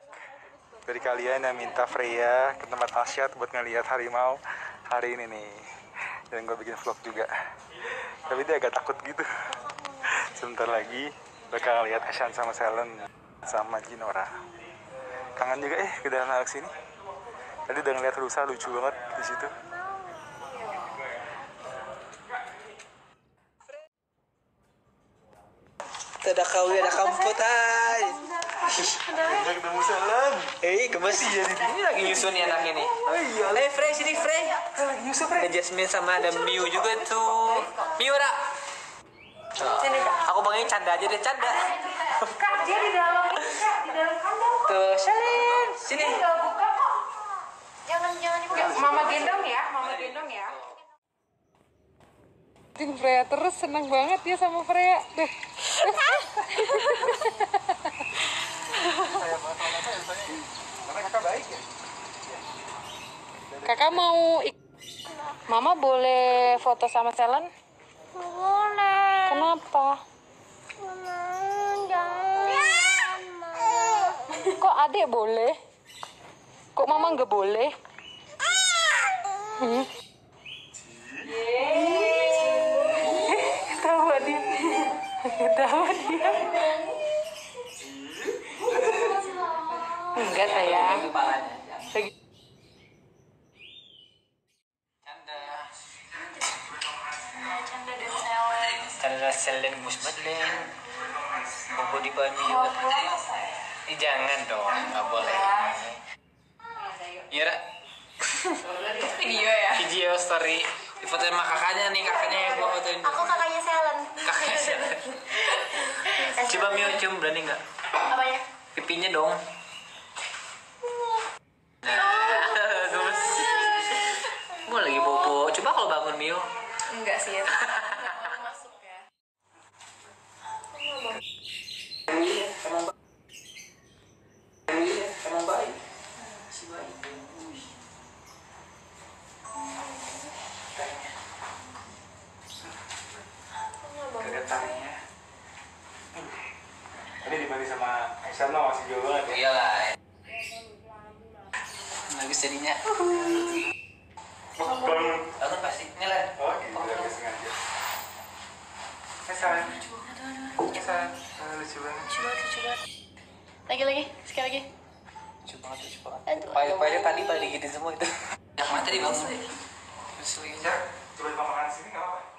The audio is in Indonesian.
Dari kalian yang minta Freya ke tempat Asyad buat ngeliat harimau hari ini nih. Dan gue bikin vlog juga. Tapi dia agak takut gitu. Sebentar lagi bakal ngeliat Ashan sama Selen sama Jinora. Kangen juga ke sini. Tadi udah ngeliat rusa lucu banget di situ. Ada kau ada kamput ay. Udah ketemu Selen. Gemes ya ini lagi nyusun nih anak ini. Oh iya. Frey sini Frey. Lagi nyusup Frey. Ada Jasmine sama ada Miu juga tuh. Miu Ra. Aku panggilnya Canda aja deh, Canda. Kak, dia di dalam kandang. Tuh, Selen, sini. Enggak buka kok. Jangan dibuka. Mama gendong ya. Freya terus seneng banget dia sama Freya. Tuh. Karena kakak baik ya. Kakak mau Mama boleh foto sama Selen? Boleh. Kenapa? Jangan. Kok adik boleh? Kok Mama nggak boleh? Ketawa dia. Enggak sayang. Canda Selen musbat Len. Bobo di banyu juga. Jangan dong, nggak boleh. Iya, Ra. Video story. Di foto sama kakaknya nih, kakaknya yang gua fotoin. Aku kakaknya Selen. Kakaknya Selen. Coba Mio cium, berani nggak? Apanya? Pipinya dong. Gemes. Mau lagi bobo. Coba kalau bangun Mio. Enggak sih ya. Masuk ya. Emang baik. Si baik. Kedatangannya. Tadi dibanding sama Aisyah masih jauh banget ya. Iyalah. Bagus jadinya. Bangun pasti. Ini lah. Oh gitu, udah sengaja. Aisyah. Aisyah. Lucu banget. Lagi. Sekali lagi. Lucu banget. Payah tadi pada digigit semua itu. Yang mana tadi bang? Ya, coba makan di sini nggak apa-apa.